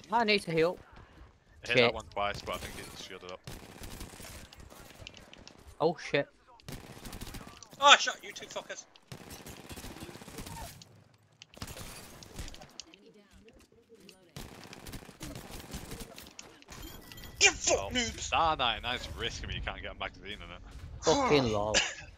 I need to heal. I hit that one twice, but I think it's shielded up. Oh shit. Oh, I shot you two fuckers. You fuck noobs! Ah, nice risk if you can't get a magazine in it. Fucking lol.